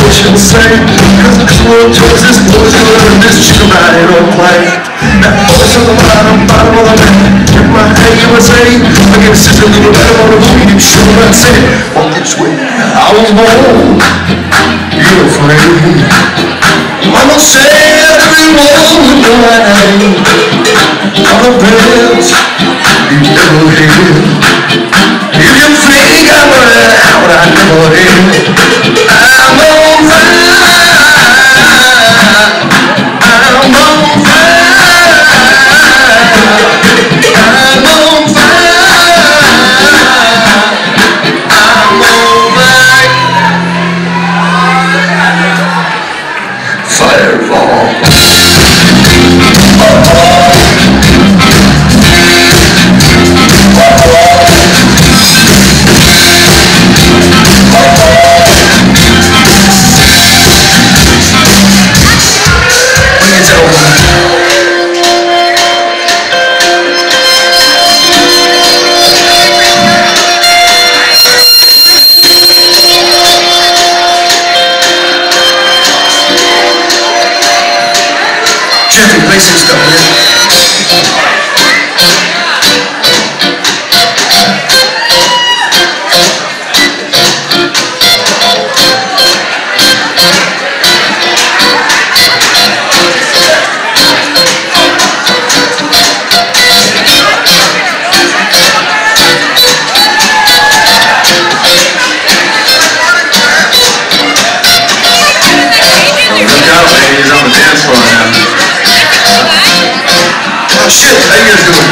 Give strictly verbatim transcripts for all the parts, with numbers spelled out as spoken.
should say, cause this world towards this boy's gonna learn this chick about it on play. Now always on the bottom, bottom of the man, in my head U S A, I get a sister little better on the movie, you sure I say, walk this way, I was born, you're afraid. Mama said everyone would know my name, all the bells you never hear. If you think I'm around, I never hear. I'm on fire, I'm on fire, I'm on fire, I'm on fire. Fireball. Jeffy, play some stuff, man. Look out, ladies, on the dance floor now. Oh shit, how you guys doing?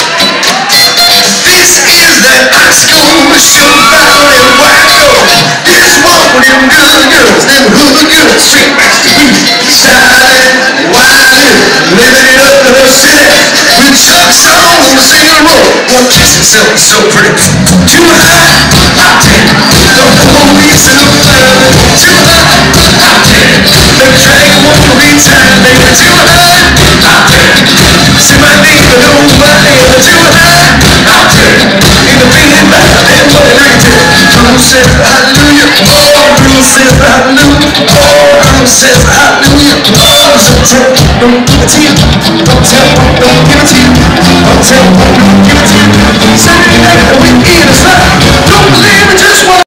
This is that high school showdown in Waco. This is one for them good girls, them hood girls, straight back to beat, shining, winding, living it up in the city. With Chuck's on the single road, one kiss itself is so pretty. Too high, hot ten, the police look down. Too high, hot ten, the dragon won't return. They were too high, hot ten. See my neighbor, nobody ever too high, hot ten. In the feeling back, and what it brings it. Bruce says hallelujah, oh, Bruce says hallelujah, oh, Bruce says hallelujah, oh, so tell, don't give it to you, don't tell, don't give it to you, don't tell, don't give it to you, say that we eat a slap, don't believe it, just one.